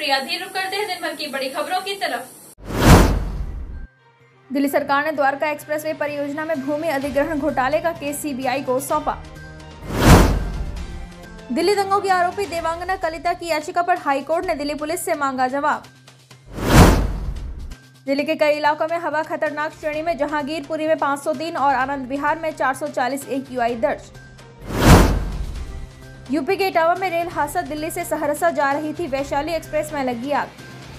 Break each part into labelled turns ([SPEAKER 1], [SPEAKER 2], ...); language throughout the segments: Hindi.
[SPEAKER 1] प्रिया धीर करते हैं दिन भर की बड़ी खबरों की तरफ।
[SPEAKER 2] दिल्ली सरकार ने द्वारका एक्सप्रेसवे परियोजना में भूमि अधिग्रहण घोटाले का केस सीबीआई को सौंपा। दिल्ली दंगों की आरोपी देवांगना कलिता की याचिका पर हाईकोर्ट ने दिल्ली पुलिस से मांगा जवाब। दिल्ली के कई इलाकों में हवा खतरनाक श्रेणी में, जहांगीरपुरी में 503 और आनंद विहार में 440 AQI दर्ज। यूपी के इटावा में रेल हादसा, दिल्ली से सहरसा जा रही थी वैशाली एक्सप्रेस में लगी आग।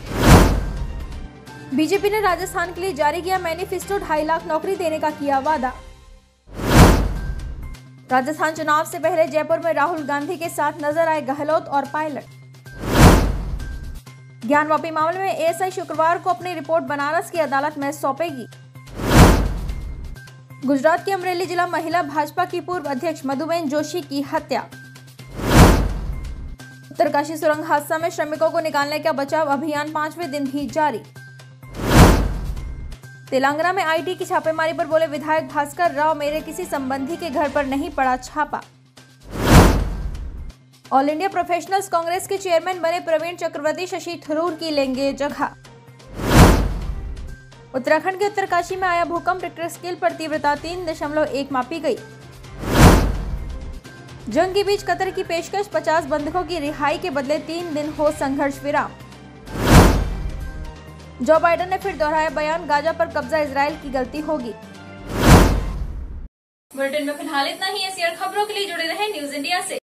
[SPEAKER 2] बीजेपी ने राजस्थान के लिए जारी किया मैनिफेस्टो, 2.5 लाख नौकरी देने का किया वादा। राजस्थान चुनाव से पहले जयपुर में राहुल गांधी के साथ नजर आए गहलोत और पायलट। ज्ञानवापी मामले में एएसआई शुक्रवार को अपनी रिपोर्ट बनारस की अदालत में सौंपेगी। गुजरात के अमरेली जिला महिला भाजपा की पूर्व अध्यक्ष मधुबेन जोशी की हत्या। उत्तरकाशी सुरंग हादसा में श्रमिकों को निकालने का बचाव अभियान 5वें दिन भी जारी। तेलंगाना में आईटी की छापेमारी पर बोले विधायक भास्कर राव, मेरे किसी संबंधी के घर पर नहीं पड़ा छापा। ऑल इंडिया प्रोफेशनल्स कांग्रेस के चेयरमैन बने प्रवीण चक्रवर्ती शशि थरूर की लेंगे जगह। उत्तराखंड के उत्तरकाशी में आया भूकंप, रिक्टर स्केल पर तीव्रता 3.1 मापी गई। जंग के बीच कतर की पेशकश, 50 बंधकों की रिहाई के बदले 3 दिन हो संघर्ष विराम। जो बाइडेन ने फिर दोहराया बयान, गाजा पर कब्जा इजरायल की गलती होगी।
[SPEAKER 1] बुलेटिन में फिलहाल इतना ही। ऐसी और खबरों के लिए जुड़े रहें न्यूज इंडिया से।